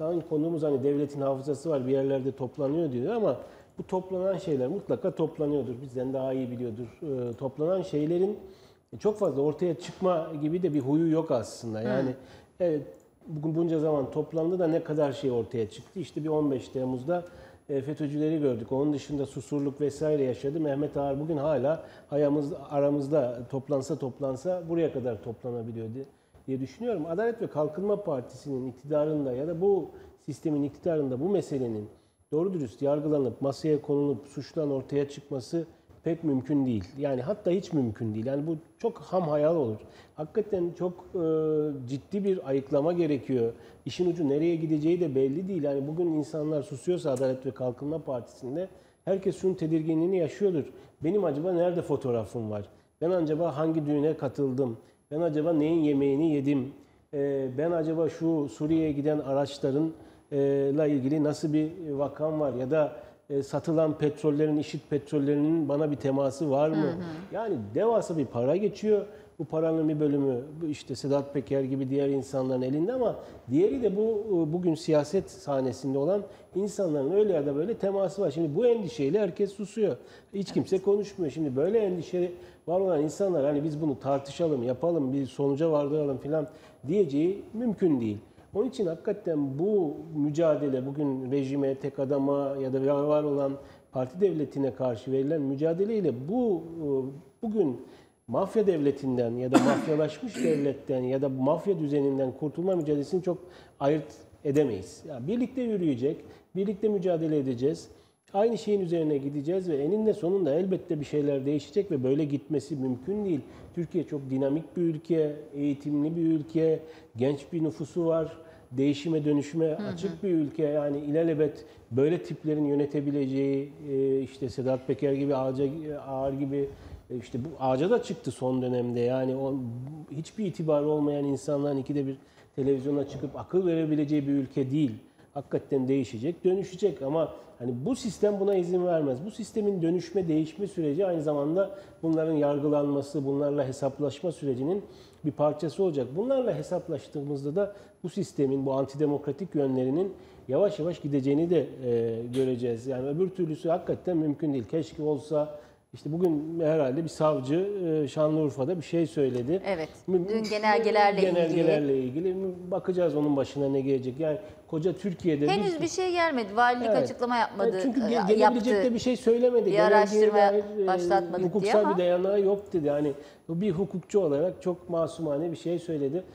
sanki konumuz hani devletin hafızası var, bir yerlerde toplanıyor diyor ama bu toplanan şeyler mutlaka toplanıyordur. Bizden daha iyi biliyordur. Toplanan şeylerin çok fazla ortaya çıkma gibi de bir huyu yok aslında. Yani evet, bugün bunca zaman toplandı da ne kadar şey ortaya çıktı. İşte bir 15 Temmuz'da FETÖ'cüleri gördük. Onun dışında Susurluk vesaire yaşadı. Mehmet Ağar bugün hala aramızda toplansa buraya kadar toplanabiliyor diye düşünüyorum. Adalet ve Kalkınma Partisi'nin iktidarında ya da bu sistemin iktidarında bu meselenin doğru dürüst yargılanıp masaya konulup suçların ortaya çıkması pek mümkün değil. Yani hatta hiç mümkün değil. Yani bu çok ham hayal olur. Hakikaten çok ciddi bir ayıklama gerekiyor. İşin ucu nereye gideceği de belli değil. Yani bugün insanlar susuyorsa Adalet ve Kalkınma Partisi'nde herkes şunun tedirginliğini yaşıyordur. Benim acaba nerede fotoğrafım var? Ben acaba hangi düğüne katıldım? Ben acaba neyin yemeğini yedim? Ben acaba şu Suriye'ye giden araçlarınla ilgili nasıl bir vakam var? Ya da satılan petrollerin, IŞİD petrollerinin bana bir teması var mı? Yani devasa bir para geçiyor. Bu paranın bir bölümü işte Sedat Peker gibi diğer insanların elinde ama diğeri de bugün siyaset sahnesinde olan insanların öyle ya da böyle teması var. Şimdi bu endişeyle herkes susuyor. Hiç kimse konuşmuyor. Şimdi böyle endişe var olan insanlar hani biz bunu tartışalım, yapalım, bir sonuca vardıralım falan diyeceği mümkün değil. Onun için hakikaten bu mücadele bugün rejime, tek adama ya da var olan parti devletine karşı verilen mücadeleyle bugün mafya devletinden ya da mafyalaşmış devletten ya da mafya düzeninden kurtulma mücadelesini çok ayırt edemeyiz. Yani birlikte yürüyecek, birlikte mücadele edeceğiz. Aynı şeyin üzerine gideceğiz ve eninde sonunda elbette bir şeyler değişecek ve böyle gitmesi mümkün değil. Türkiye çok dinamik bir ülke, eğitimli bir ülke, genç bir nüfusu var, değişime dönüşüme açık bir ülke. Yani ilelebet böyle tiplerin yönetebileceği, işte Sedat Peker gibi, Ağar gibi, işte bu Ağaca da çıktı son dönemde. Yani hiçbir itibarı olmayan insanların ikide bir televizyona çıkıp akıl verebileceği bir ülke değil. Hakikaten değişecek, dönüşecek ama hani bu sistem buna izin vermez. Bu sistemin dönüşme, değişme süreci aynı zamanda bunların yargılanması, bunlarla hesaplaşma sürecinin bir parçası olacak. Bunlarla hesaplaştığımızda da bu sistemin, bu antidemokratik yönlerinin yavaş yavaş gideceğini de göreceğiz. Yani öbür türlüsü hakikaten mümkün değil. Keşke olsa. İşte bugün herhalde bir savcı Şanlıurfa'da bir şey söyledi. Evet. Dün genelgelerle ilgili bakacağız onun başına ne gelecek. Yani koca Türkiye'de henüz bir şey gelmedi. Valilik açıklama yapmadı. Çünkü gelebilecek de bir şey söylemedi. Bir araştırma başlatmadık hukuksal diye ama bir dayanağı yok dedi. Yani bir hukukçu olarak çok masumane bir şey söyledi.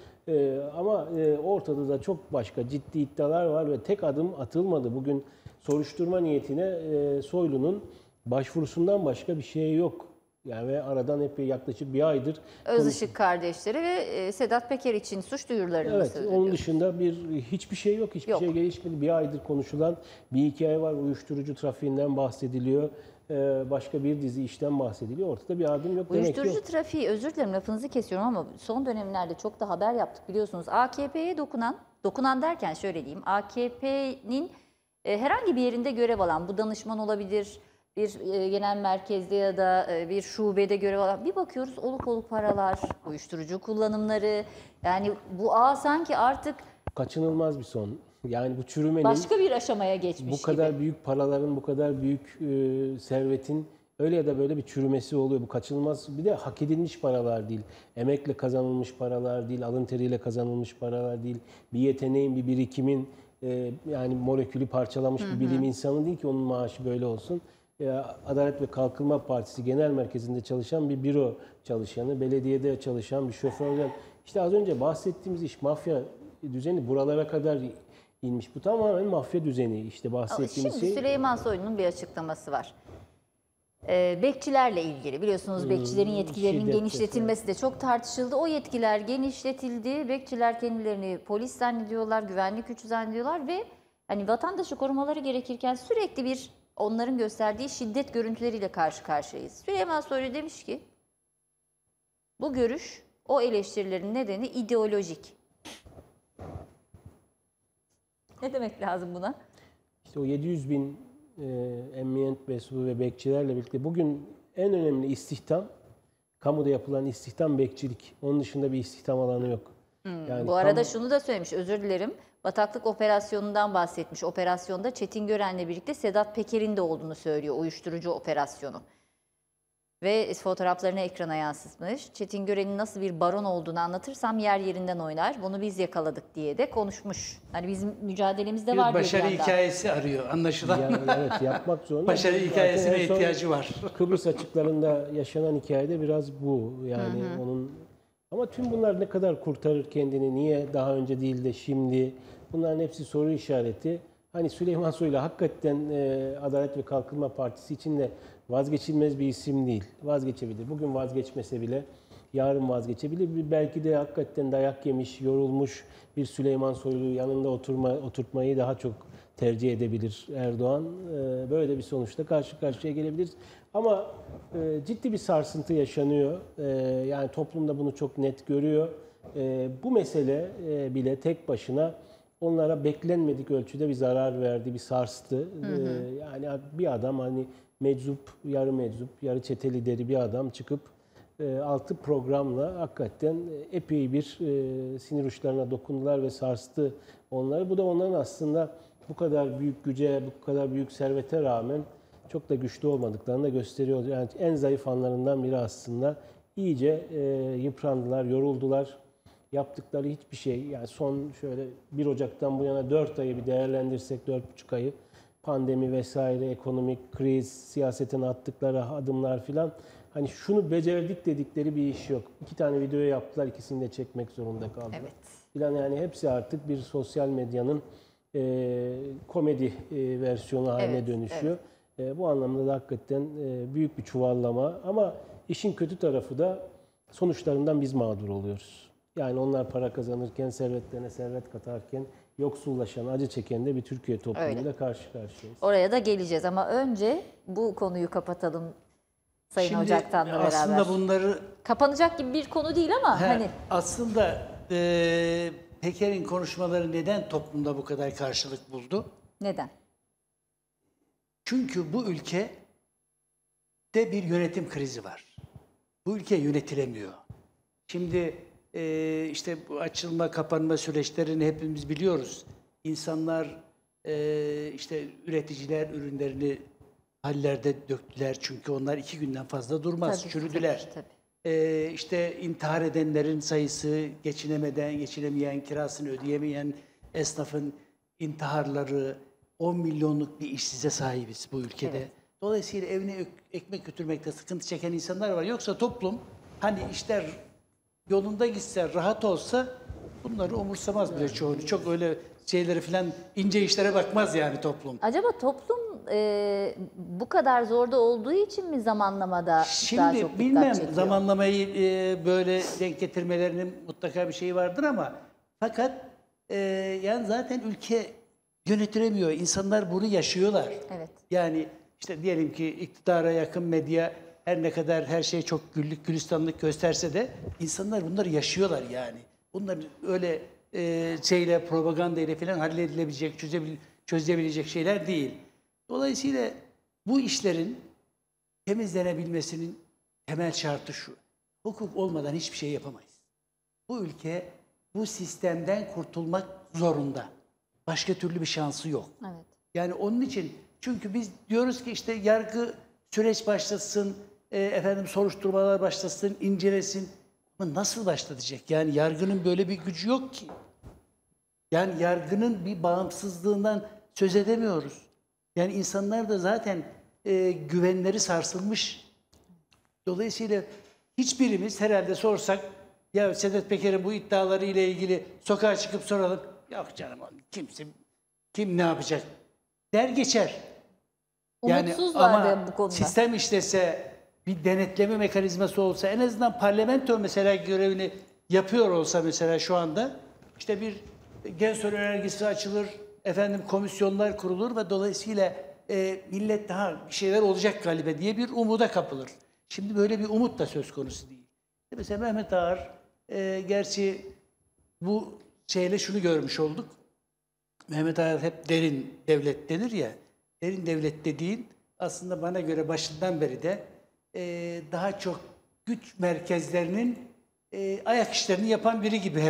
Ama ortada da çok başka ciddi iddialar var ve tek adım atılmadı. Bugün soruşturma niyetine Soylu'nun başvurusundan başka bir şey yok. Yani ve aradan epey yaklaşık bir aydır Özışık kardeşleri ve Sedat Peker için suç duyurularını evet, söz onun dışında hiçbir şey yok. Hiçbir yok. şey gelişmedi. Bir aydır konuşulan bir hikaye var. Uyuşturucu trafiğinden bahsediliyor. Başka bir dizi işten bahsediliyor. Ortada bir adım yok. Uyuşturucu trafiği, özür dilerim lafınızı kesiyorum ama son dönemlerde çok da haber yaptık biliyorsunuz. AKP'ye dokunan derken şöyle diyeyim. AKP'nin herhangi bir yerinde görev alan, bu danışman olabilir, bir genel merkezde ya da bir şubede görev alan, bir bakıyoruz oluk paralar, uyuşturucu kullanımları, yani bu ağ sanki artık kaçınılmaz bir son. Yani bu çürümenin başka bir aşamaya geçmiş bu kadar gibi. büyük paraların, bu kadar büyük servetin öyle ya da böyle bir çürümesi oluyor. Bu kaçınılmaz. Bir de hak edilmiş paralar değil. Emekle kazanılmış paralar değil, alın teriyle kazanılmış paralar değil. Bir yeteneğin, bir birikimin, yani molekülü parçalamış bir bilim insanı değil ki onun maaşı böyle olsun. Adalet ve Kalkınma Partisi Genel Merkezi'nde çalışan bir büro çalışanı, belediyede çalışan bir şoförden. İşte az önce bahsettiğimiz iş mafya düzeni buralara kadar inmiş. Bu tamamen mafya düzeni işte bahsettiğimiz Şimdi şey. Süleyman Soylu'nun bir açıklaması var. Bekçilerle ilgili biliyorsunuz bekçilerin yetkilerinin genişletilmesi de çok tartışıldı. O yetkiler genişletildi. Bekçiler kendilerini polis zannediyorlar, güvenlik gücü zannediyorlar ve hani vatandaşı korumaları gerekirken sürekli bir onların gösterdiği şiddet görüntüleriyle karşı karşıyayız. Süleyman Soylu demiş ki bu görüş, o eleştirilerin nedeni ideolojik. Ne demek lazım buna? İşte o 700 bin emniyet mensubu ve bekçilerle birlikte bugün en önemli istihdam, kamuda yapılan istihdam bekçilik. Onun dışında bir istihdam alanı yok. Yani bu arada şunu da söylemiş, özür dilerim. bataklık operasyonundan bahsetmiş. Operasyonda Çetin Gören'le birlikte Sedat Peker'in de olduğunu söylüyor, uyuşturucu operasyonu. Ve fotoğraflarını ekrana yansıtmış. Çetin Gören'in nasıl bir baron olduğunu anlatırsam yer yerinden oynar. Bunu biz yakaladık diye de konuşmuş. Hani bizim mücadelemizde Bir var diyor başarı bir yandan. hikayesi arıyor anlaşılan. Yani evet, yapmak zorunda. Başarı Zaten hikayesine en son ihtiyacı var. Kıbrıs açıklarında yaşanan hikayede biraz bu. Yani onun, ama tüm bunlar ne kadar kurtarır kendini, niye daha önce değil de şimdi? Bunların hepsi soru işareti. Hani Süleyman Soylu hakikaten Adalet ve Kalkınma Partisi için de vazgeçilmez bir isim değil. Vazgeçebilir. Bugün vazgeçmese bile yarın vazgeçebilir. Belki de hakikaten dayak yemiş, yorulmuş bir Süleyman Soylu'yu yanında oturtmayı daha çok tercih edebilir Erdoğan. Böyle bir sonuçta karşı karşıya gelebiliriz. Ama ciddi bir sarsıntı yaşanıyor. Yani toplumda bunu çok net görüyor. Bu mesele bile tek başına onlara beklenmedik ölçüde bir zarar verdi, bir sarstı. Yani bir adam, hani meczup, yarı çete lideri bir adam çıkıp 6 programla hakikaten epey bir sinir uçlarına dokundular ve sarstı onları. Bu da onların aslında bu kadar büyük güce, bu kadar büyük servete rağmen çok da güçlü olmadıklarını da gösteriyor. Yani en zayıf anlarından biri aslında. İyice yıprandılar, yoruldular. Yaptıkları hiçbir şey, yani son şöyle 1 Ocak'tan bu yana 4 ayı bir değerlendirsek, 4,5 ayı, pandemi vesaire, ekonomik kriz, siyasetin attıkları adımlar filan, hani şunu becerdik dedikleri bir iş yok. 2 tane video yaptılar, ikisini de çekmek zorunda kaldılar. Evet. Filan, yani hepsi artık bir sosyal medyanın komedi versiyonu haline dönüşüyor. Bu anlamda da hakikaten büyük bir çuvallama, ama işin kötü tarafı da sonuçlarından biz mağdur oluyoruz. Yani onlar para kazanırken, servetlerine servet katarken, yoksullaşan, acı çeken de bir Türkiye toplumuyla karşı karşıyayız. Oraya da geleceğiz ama önce bu konuyu kapatalım Sayın Şimdi Ocaktan'la beraber. aslında bunları Kapanacak gibi bir konu değil ama hani aslında Peker'in konuşmaları neden toplumda bu kadar karşılık buldu? neden? Çünkü bu ülkede bir yönetim krizi var. Bu ülke yönetilemiyor. Şimdi işte bu açılma, kapanma süreçlerini hepimiz biliyoruz. İnsanlar, işte üreticiler ürünlerini hallerde döktüler. Çünkü onlar 2 günden fazla durmaz, Tabii, çürüdüler. tabii. İşte intihar edenlerin sayısı, geçinemeyen, kirasını ödeyemeyen esnafın intiharları, 10 milyonluk bir işsize sahibiz bu ülkede. Evet. Dolayısıyla evine ekmek götürmekte sıkıntı çeken insanlar var. Yoksa toplum, hani işler yolunda gitse, rahat olsa bunları umursamaz bile çoğunu. Çok öyle şeyleri falan, ince işlere bakmaz yani toplum. Acaba toplum bu kadar zorda olduğu için mi zamanlamada daha çok Şimdi dikkat bilmem, çekiyor? zamanlamayı böyle denk getirmelerinin mutlaka bir şeyi vardır ama fakat yani zaten ülke yönetilemiyor. İnsanlar bunu yaşıyorlar. Evet. Yani işte diyelim ki iktidara yakın medya her ne kadar her şey çok güllük gülistanlık gösterse de insanlar bunları yaşıyorlar yani. Bunlar öyle şeyle, propaganda ile falan halledilebilecek, çözülebilecek şeyler değil. Dolayısıyla bu işlerin temizlenebilmesinin temel şartı şu: hukuk olmadan hiçbir şey yapamayız. Bu ülke bu sistemden kurtulmak zorunda. Başka türlü bir şansı yok. Evet. Yani onun için, çünkü biz diyoruz ki işte yargı süreç başlasın, soruşturmalar başlasın, incelesin. Ama nasıl başlatacak? Yani yargının böyle bir gücü yok ki. Yani yargının bir bağımsızlığından söz edemiyoruz. Yani insanlar da zaten güvenleri sarsılmış. Dolayısıyla hiçbirimiz herhalde sorsak, ya Sedat Peker'in bu iddiaları ile ilgili sokağa çıkıp soralım. Yok canım, kim ne yapacak der geçer. Umutsuzlar bu konuda. Sistem işlese, bir denetleme mekanizması olsa, en azından parlamento mesela görevini yapıyor olsa mesela şu anda, işte bir Gençler Önergesi açılır, komisyonlar kurulur ve dolayısıyla millet daha bir şeyler olacak galiba diye bir umuda kapılır. Şimdi böyle bir umut da söz konusu değil. Mesela Mehmet Ağar, gerçi bu şeyle şunu görmüş olduk. Mehmet Ağar hep derin devlet denir ya. Derin devlet dediğin aslında bana göre başından beri de daha çok güç merkezlerinin ayak işlerini yapan biri gibi hep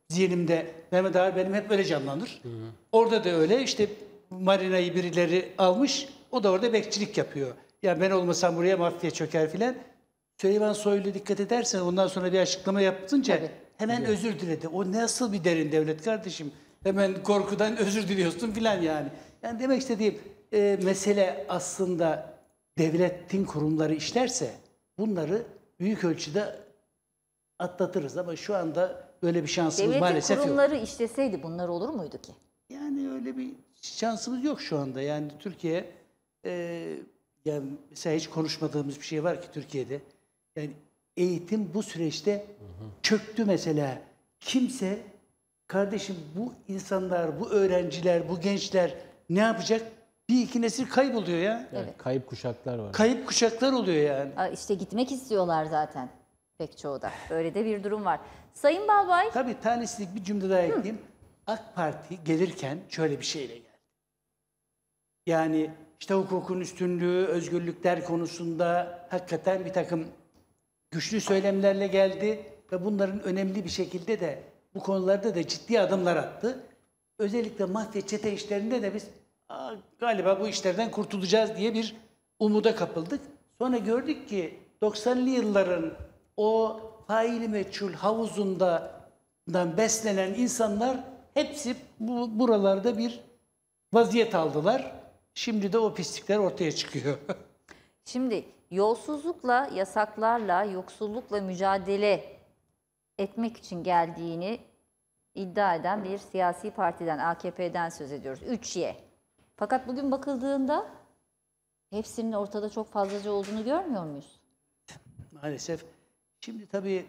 zihnimde Mehmet Ağar benim hep öyle canlanır. Orada da öyle işte marinayı birileri almış, o da orada bekçilik yapıyor. Yani ben olmasam buraya mafya çöker filan. Süleyman Soylu dikkat edersen ondan sonra bir açıklama yapınca Tabii. hemen özür diledi. O nasıl bir derin devlet kardeşim? Hemen korkudan özür diliyorsun filan yani. Yani demek istediğim mesele aslında devletin kurumları işlerse bunları büyük ölçüde atlatırız ama şu anda böyle bir şansımız Devletin maalesef yok. kurumları işleseydi bunlar olur muydu ki? Yani öyle bir şansımız yok şu anda. Yani Türkiye yani mesela hiç konuşmadığımız bir şey var ki Türkiye'de. Yani eğitim bu süreçte çöktü mesela. Kimse kardeşim bu insanlar, bu öğrenciler, bu gençler ne yapacak? Bir iki nesil kayboluyor ya. Evet, kayıp kuşaklar var. Kayıp kuşaklar oluyor yani. İşte gitmek istiyorlar zaten pek çoğu da. Böyle de bir durum var. Sayın Balbay, Tabii tanesizlik bir cümle daha ekleyeyim. AK Parti gelirken şöyle bir şeyle geldi. Yani işte hukukun üstünlüğü, özgürlükler konusunda hakikaten bir takım güçlü söylemlerle geldi ve bunların önemli bir şekilde de bu konularda da ciddi adımlar attı. Özellikle mafya çete işlerinde de biz galiba bu işlerden kurtulacağız diye bir umuda kapıldık. Sonra gördük ki 90'lı yılların o faili meçhul havuzundan beslenen insanlar hepsi buralarda bir vaziyet aldılar. Şimdi de o pislikler ortaya çıkıyor. şimdi yolsuzlukla, yasaklarla, yoksullukla mücadele etmek için geldiğini iddia eden bir siyasi partiden, AKP'den söz ediyoruz. 3Y. Fakat bugün bakıldığında hepsinin ortada çok fazlaca olduğunu görmüyor muyuz? Maalesef. Şimdi tabii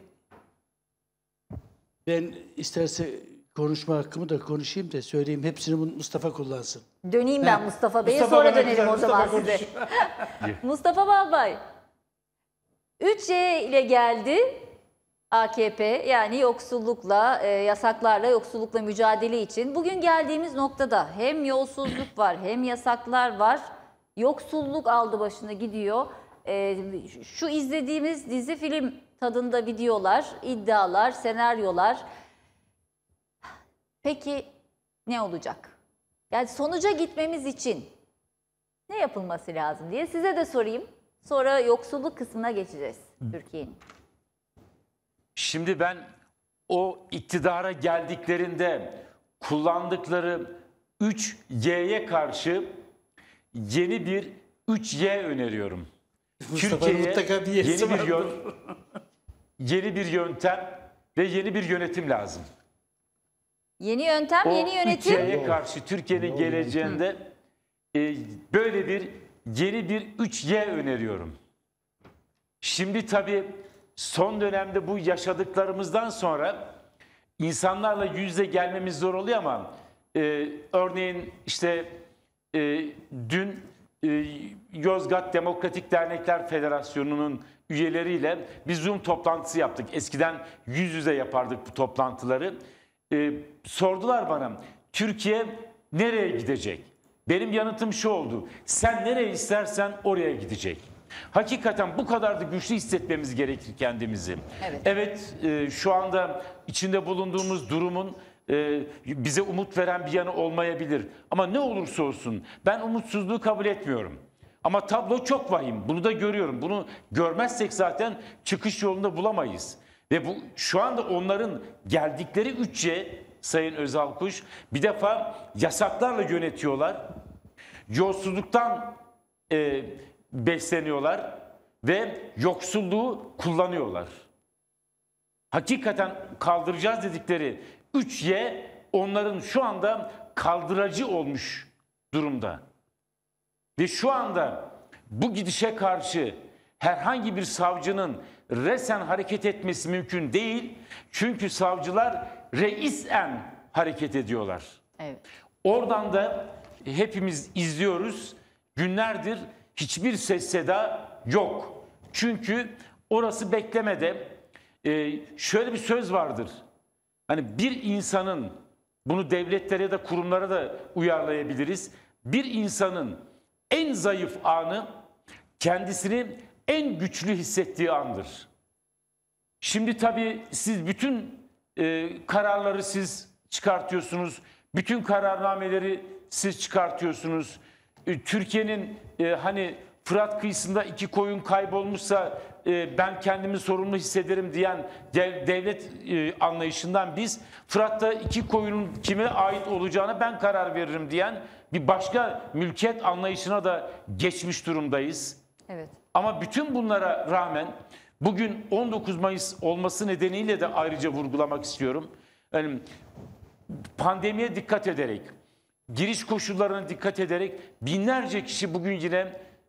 ben isterse konuşma hakkımı da konuşayım da söyleyeyim. Hepsini Mustafa kullansın. Döneyim ben Mustafa Bey'e, Mustafa sonra bana dönelim güzel, o zaman Mustafa size. Mustafa Balbay, 3Y ile geldi AKP, yani yoksullukla, yasaklarla, yoksullukla mücadele için. Bugün geldiğimiz noktada hem yolsuzluk var, hem yasaklar var. Yoksulluk aldı başını gidiyor. Şu izlediğimiz dizi film tadında videolar, iddialar, senaryolar. Peki ne olacak? Yani sonuca gitmemiz için ne yapılması lazım diye size de sorayım. Sonra yoksulluk kısmına geçeceğiz Türkiye'nin. Şimdi ben o iktidara geldiklerinde kullandıkları 3Y'ye karşı yeni bir 3Y öneriyorum. Mustafa'nın mutlaka bir yesi yeni bir vardır. yeni bir yöntem ve yeni bir yönetim lazım. Yeni yöntem, O yeni yönetim. 3Y'ye karşı Türkiye'nin geleceğinde böyle bir yeni bir 3Y öneriyorum. Şimdi tabii son dönemde bu yaşadıklarımızdan sonra insanlarla yüz yüze gelmemiz zor oluyor ama örneğin işte dün Yozgat Demokratik Dernekler Federasyonu'nun üyeleriyle bir Zoom toplantısı yaptık. Eskiden yüz yüze yapardık bu toplantıları. Sordular bana, Türkiye nereye gidecek? Benim yanıtım şu oldu: sen nereye istersen oraya gidecek. Hakikaten bu kadar da güçlü hissetmemiz gerekir kendimizi. Evet, şu anda içinde bulunduğumuz durumun bize umut veren bir yanı olmayabilir. Ama ne olursa olsun ben umutsuzluğu kabul etmiyorum. Ama tablo çok vahim. Bunu da görüyorum. Bunu görmezsek zaten çıkış yolunda bulamayız. Ve bu şu anda onların geldikleri 3C, Sayın Özal Kuş, bir defa yasaklarla yönetiyorlar. Yolsuzluktan besleniyorlar ve yoksulluğu kullanıyorlar. Hakikaten kaldıracağız dedikleri 3Y onların şu anda kaldıracı olmuş durumda. Ve şu anda bu gidişe karşı herhangi bir savcının resen hareket etmesi mümkün değil. Çünkü savcılar reisen hareket ediyorlar. Evet. Oradan da hepimiz izliyoruz. Günlerdir hiçbir ses seda yok. Çünkü orası beklemede. Şöyle bir söz vardır. Hani bir insanın, bunu devletlere ya da kurumlara da uyarlayabiliriz. Bir insanın en zayıf anı kendisini en güçlü hissettiği andır. Şimdi tabii siz bütün kararları siz çıkartıyorsunuz. Bütün kararnameleri siz çıkartıyorsunuz. Türkiye'nin hani Fırat kıyısında 2 koyun kaybolmuşsa ben kendimi sorumlu hissederim diyen devlet anlayışından biz Fırat'ta 2 koyunun kime ait olacağına ben karar veririm diyen bir başka mülkiyet anlayışına da geçmiş durumdayız. Evet. Ama bütün bunlara rağmen bugün 19 Mayıs olması nedeniyle de ayrıca vurgulamak istiyorum. Yani pandemiye dikkat ederek, giriş koşullarına dikkat ederek binlerce kişi bugün yine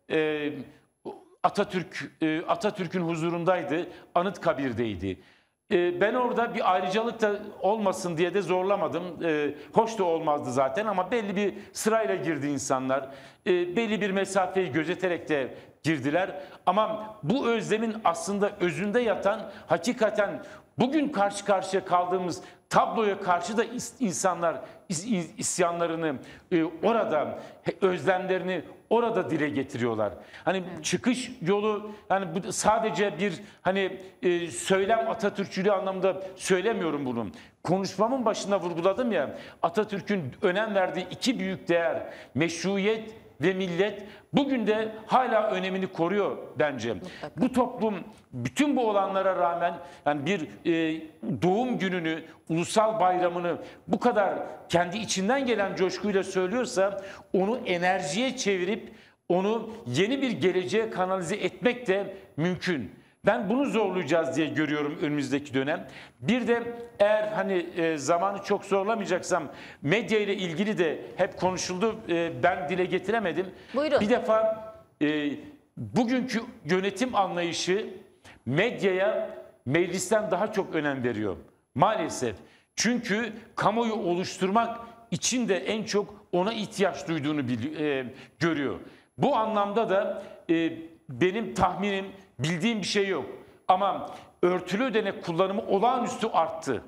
Atatürk'ün huzurundaydı, Anıtkabir'deydi. Ben orada bir ayrıcalık da olmasın diye de zorlamadım. Hoş da olmazdı zaten ama belli bir sırayla girdi insanlar. Belli bir mesafeyi gözeterek de girdiler. Ama bu özlemin aslında özünde yatan hakikaten bugün karşı karşıya kaldığımız tabloya karşı da insanlar isyanlarını orada, özlemlerini orada dile getiriyorlar. Hani çıkış yolu, hani bu sadece bir hani söylem Atatürkçülüğü anlamında söylemiyorum bunu. Konuşmamın başında vurguladım ya, Atatürk'ün önem verdiği 2 büyük değer, meşruiyet ve millet, bugün de hala önemini koruyor bence. Mutlaka. Bu toplum bütün bu olanlara rağmen yani bir doğum gününü, ulusal bayramını bu kadar kendi içinden gelen coşkuyla söylüyorsa onu enerjiye çevirip onu yeni bir geleceğe kanalize etmek de mümkün. Ben bunu zorlayacağız diye görüyorum önümüzdeki dönem. Bir de eğer hani zamanı çok zorlamayacaksam medya ile ilgili de hep konuşuldu. Ben dile getiremedim. Buyurun. Bir defa bugünkü yönetim anlayışı medyaya meclisten daha çok önem veriyor. Maalesef. Çünkü kamuoyu oluşturmak için de en çok ona ihtiyaç duyduğunu görüyor. Bu anlamda da benim tahminim, bildiğim bir şey yok. Ama örtülü ödenek kullanımı olağanüstü arttı.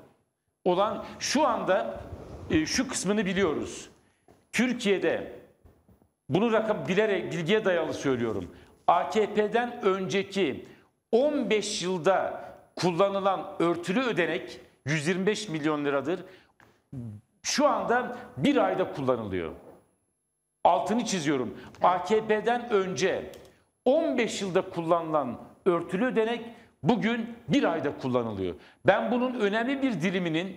Şu anda şu kısmını biliyoruz. Türkiye'de bunu bilerek bilgiye dayalı söylüyorum. AKP'den önceki 15 yılda kullanılan örtülü ödenek 125 milyon liradır. Şu anda bir ayda kullanılıyor. Altını çiziyorum. AKP'den önce 15 yılda kullanılan örtülü ödenek bugün bir ayda kullanılıyor. Ben bunun önemli bir diliminin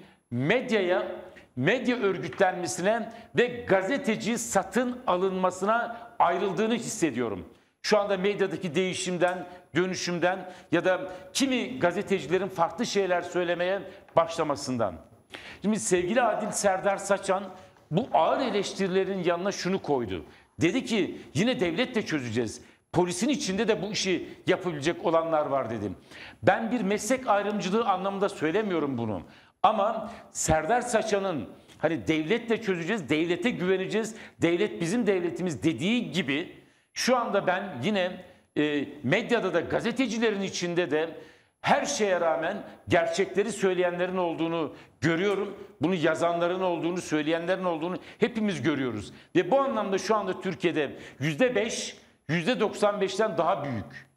medya örgütlenmesine ve gazeteci satın alınmasına ayrıldığını hissediyorum. Şu anda medyadaki değişimden, dönüşümden ya da kimi gazetecilerin farklı şeyler söylemeye başlamasından. Şimdi sevgili Adil Serdar Saçan bu ağır eleştirilerin yanına şunu koydu. Dedi ki yine devletle çözeceğiz. Polisin içinde de bu işi yapabilecek olanlar var dedim. Ben bir meslek ayrımcılığı anlamında söylemiyorum bunu. Ama Serdar Saçan'ın hani devletle çözeceğiz, devlete güveneceğiz, devlet bizim devletimiz dediği gibi şu anda ben yine medyada da gazetecilerin içinde de her şeye rağmen gerçekleri söyleyenlerin olduğunu görüyorum. Bunu yazanların olduğunu, söyleyenlerin olduğunu hepimiz görüyoruz. Ve bu anlamda şu anda Türkiye'de %5, %95'ten daha büyük.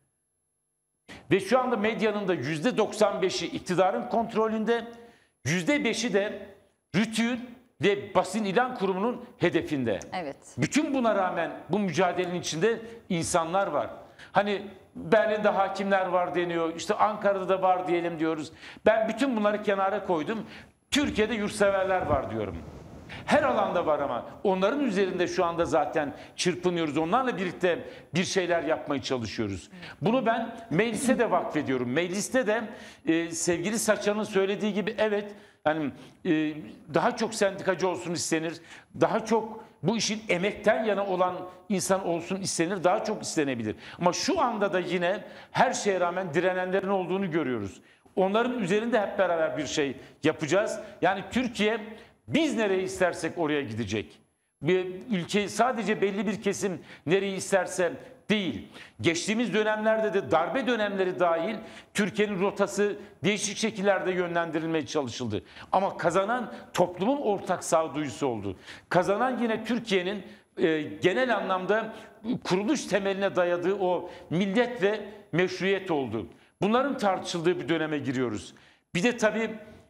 Ve şu anda medyanın da %95'i iktidarın kontrolünde, %5'i de RTÜK'ün ve Basın İlan Kurumu'nun hedefinde. Evet. Bütün buna rağmen bu mücadelenin içinde insanlar var. Hani Berlin'de hakimler var deniyor, işte Ankara'da da var diyelim diyoruz. Ben bütün bunları kenara koydum. Türkiye'de yurtseverler var diyorum. Her alanda var ama onların üzerinde şu anda zaten çırpınıyoruz. Onlarla birlikte bir şeyler yapmaya çalışıyoruz. Bunu ben meclise de vakfediyorum. Mecliste de sevgili Saçan'ın söylediği gibi evet yani daha çok sendikacı olsun istenir. Daha çok bu işin emekten yana olan insan olsun istenir. Daha çok istenebilir. Ama şu anda da yine her şeye rağmen direnenlerin olduğunu görüyoruz. Onların üzerinde hep beraber bir şey yapacağız. Yani Türkiye biz nereyi istersek oraya gidecek. Bir ülke sadece belli bir kesim nereyi isterse değil. Geçtiğimiz dönemlerde de darbe dönemleri dahil Türkiye'nin rotası değişik şekillerde yönlendirilmeye çalışıldı. Ama kazanan toplumun ortak sağduyusu oldu. Kazanan yine Türkiye'nin genel anlamda kuruluş temeline dayadığı o millet ve meşruiyet oldu. Bunların tartışıldığı bir döneme giriyoruz. Bir de tabii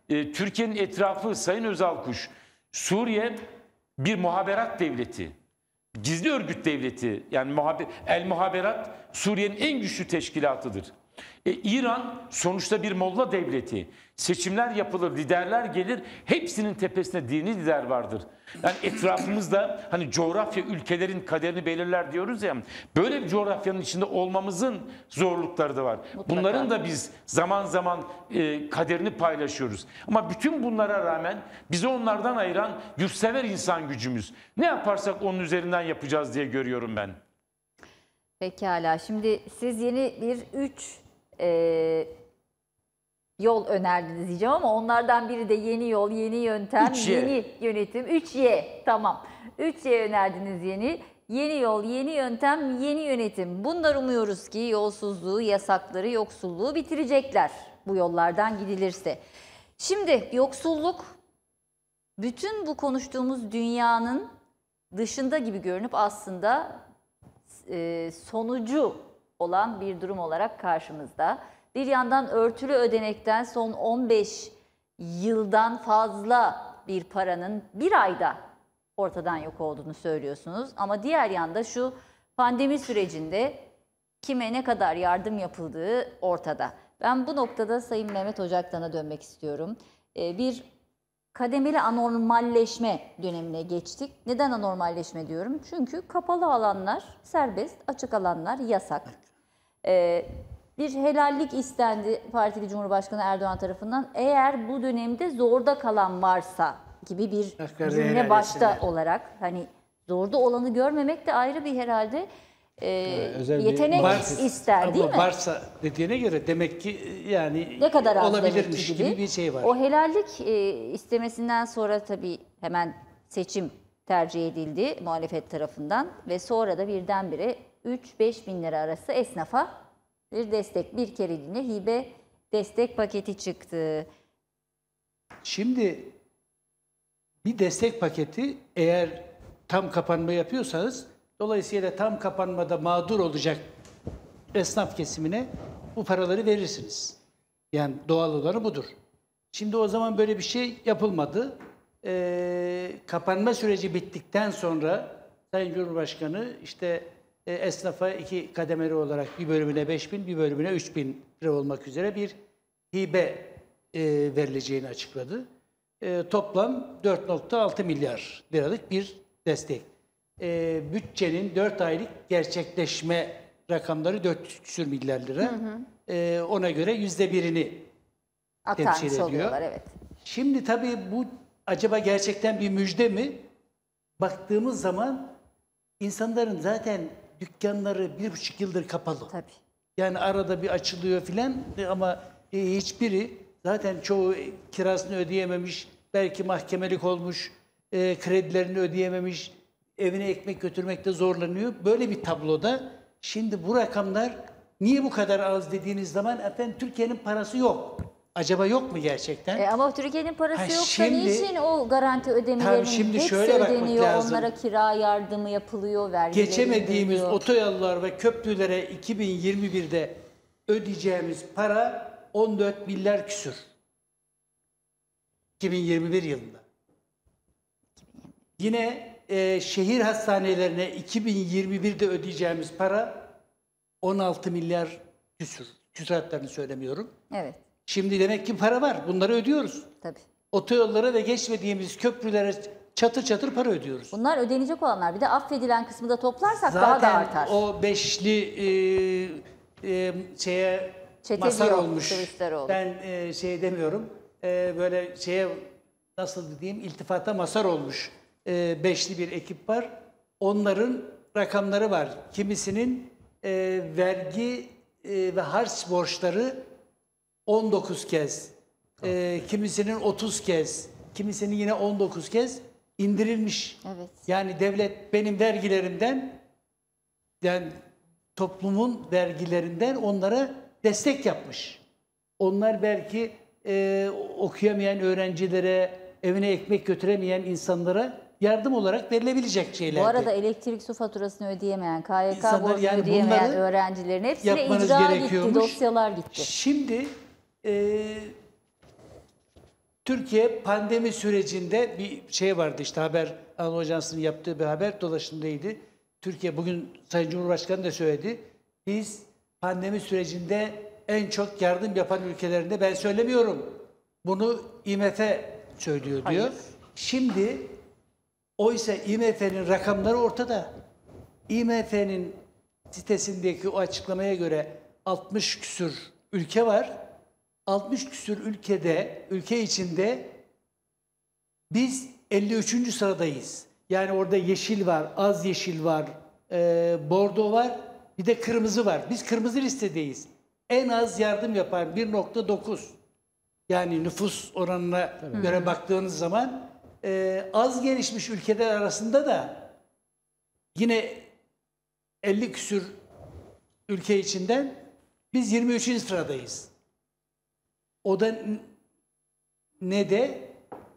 Türkiye'nin etrafı, Sayın Özalkuş, Suriye bir muhaberat devleti. Gizli örgüt devleti, yani El Muhaberat Suriye'nin en güçlü teşkilatıdır. İran sonuçta bir molla devleti. Seçimler yapılır, liderler gelir, hepsinin tepesinde dini lider vardır. Yani etrafımızda hani coğrafya ülkelerin kaderini belirler diyoruz ya, böyle bir coğrafyanın içinde olmamızın zorlukları da var. Mutlaka. Bunların da biz zaman zaman kaderini paylaşıyoruz. Ama bütün bunlara rağmen bizi onlardan ayıran yurtsever insan gücümüz. Ne yaparsak onun üzerinden yapacağız diye görüyorum ben. Pekala. Şimdi siz yeni bir 3 yol önerdiniz diyeceğim ama onlardan biri de yeni yol, yeni yöntem, 3Y. yeni yönetim. 3Y, tamam. 3Y önerdiniz yeni. Yeni yol, yeni yöntem, yeni yönetim. Bunlar umuyoruz ki yolsuzluğu, yasakları, yoksulluğu bitirecekler bu yollardan gidilirse. Şimdi yoksulluk bütün bu konuştuğumuz dünyanın dışında gibi görünüp aslında sonucu olan bir durum olarak karşımızda. Bir yandan örtülü ödenekten son 15 yıldan fazla bir paranın bir ayda ortadan yok olduğunu söylüyorsunuz. Ama diğer yanda şu pandemi sürecinde kime ne kadar yardım yapıldığı ortada. Ben bu noktada Sayın Mehmet Ocaktan'a dönmek istiyorum. Bir kademeli anormalleşme dönemine geçtik. Neden anormalleşme diyorum? Çünkü kapalı alanlar serbest, açık alanlar yasak. Bir helallik istendi partili Cumhurbaşkanı Erdoğan tarafından. Eğer bu dönemde zorda kalan varsa gibi bir cümle başta olarak, hani zorda olanı görmemek de ayrı bir herhalde yetenek ister değil mi? Varsa dediğine göre demek ki yani Ne kadar az olabilirmiş gibi bir şey var. O helallik istemesinden sonra tabii hemen seçim tercih edildi muhalefet tarafından ve sonra da birdenbire 3-5 bin lira arası esnafa bir destek, bir kereliğine hibe destek paketi çıktı. Şimdi bir destek paketi, eğer tam kapanma yapıyorsanız, dolayısıyla tam kapanmada mağdur olacak esnaf kesimine bu paraları verirsiniz. Yani doğal olanı budur. Şimdi o zaman böyle bir şey yapılmadı. Kapanma süreci bittikten sonra Sayın Cumhurbaşkanı işte esnafa 2 kademeli olarak bir bölümüne 5.000, bir bölümüne 3.000 lira olmak üzere bir hibe verileceğini açıkladı. Toplam 4.6 milyar liralık bir destek. Bütçenin 4 aylık gerçekleşme rakamları 400 küsür milyar lira. Ona göre %1'ini temsil ediyor. Oluyorlar, evet. Şimdi tabii bu acaba gerçekten bir müjde mi? Baktığımız zaman insanların zaten dükkanları 1,5 yıldır kapalı. Tabii. Yani arada bir açılıyor filan ama hiçbiri, zaten çoğu kirasını ödeyememiş, belki mahkemelik olmuş, kredilerini ödeyememiş, evine ekmek götürmekte zorlanıyor. Böyle bir tabloda şimdi bu rakamlar niye bu kadar az dediğiniz zaman, efendim Türkiye'nin parası yok. Acaba yok mu gerçekten? Ama Türkiye'nin parası yoksa şimdi, niçin o garanti ödemelerinin hepsi şöyle ödeniyor, lazım. onlara kira yardımı yapılıyor, vergileri Geçemediğimiz ödeniyor. otoyollar ve köprülere 2021'de ödeyeceğimiz para 14 milyar küsür. 2021 yılında. Yine şehir hastanelerine 2021'de ödeyeceğimiz para 16 milyar küsür. Küsuratlarını söylemiyorum. Evet. Şimdi demek ki para var. Bunları ödüyoruz. Tabii. Otoyollara ve geçmediğimiz köprülere çatır çatır para ödüyoruz. Bunlar ödenecek olanlar. Bir de affedilen kısmı da toplarsak daha da artar. Zaten o beşli Çete masar diyor olmuş. Kılıçdaroğlu. Ben demiyorum. Böyle nasıl diyeyim, iltifata masar olmuş beşli bir ekip var. Onların rakamları var. Kimisinin vergi ve harç borçları 19 kez, kimisinin 30 kez, kimisinin yine 19 kez indirilmiş. Evet. Yani devlet benim vergilerimden, yani toplumun vergilerinden onlara destek yapmış. Onlar belki okuyamayan öğrencilere, evine ekmek götüremeyen insanlara yardım olarak verilebilecek şeylerdi. Bu arada elektrik su faturasını ödeyemeyen, KYK İnsanlar borcunu yani ödeyemeyen bunları öğrencilerin hepsine yapmanız icra gitti, gerekiyormuş. dosyalar gitti. Şimdi Türkiye pandemi sürecinde bir şey vardı işte haber, Anadolu Ajansı'nın yaptığı bir haber dolaşımdaydı. Türkiye bugün Sayın Cumhurbaşkanı da söyledi. Biz pandemi sürecinde en çok yardım yapan ülkelerinde, ben söylemiyorum. Bunu IMF söylüyor diyor. Hayır. Şimdi oysa IMF'nin rakamları ortada. IMF'nin sitesindeki o açıklamaya göre 60 küsür ülke var. 60 küsür ülke içinde biz 53. sıradayız. Yani orada yeşil var, az yeşil var, bordo var, bir de kırmızı var. Biz kırmızı listedeyiz. En az yardım yapan 1.9. Yani nüfus oranına göre baktığınız zaman az gelişmiş ülkeler arasında da yine 50 küsür ülke içinden biz 23. sıradayız. O da ne de?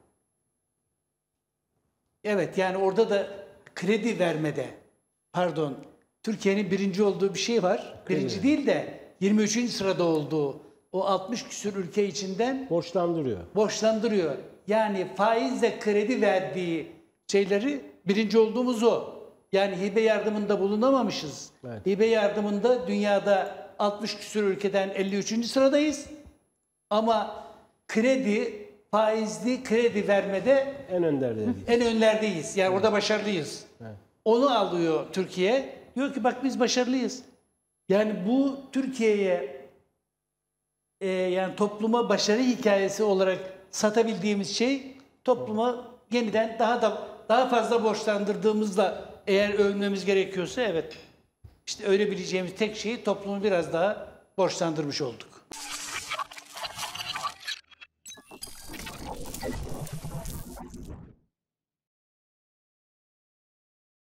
Evet, yani orada da kredi vermede, pardon, Türkiye'nin birinci olduğu bir şey var. Birinci değil de 23. sırada olduğu o 60 küsur ülke içinden borçlandırıyor. Yani faizle kredi verdiği şeyleri birinci olduğumuz o. Yani hibe yardımında bulunamamışız. Evet. Hibe yardımında dünyada 60 küsur ülkeden 53. sıradayız. Ama faizli kredi vermede en önlerdeyiz. Yani orada başarılıyız. Evet. Onu alıyor Türkiye. Diyor ki bak biz başarılıyız. Yani bu Türkiye'ye yani topluma başarı hikayesi olarak satabildiğimiz şey, topluma yeniden daha fazla borçlandırdığımızla eğer övünmemiz gerekiyorsa, evet, işte öyle bileceğimiz tek şeyi toplumu biraz daha borçlandırmış olduk.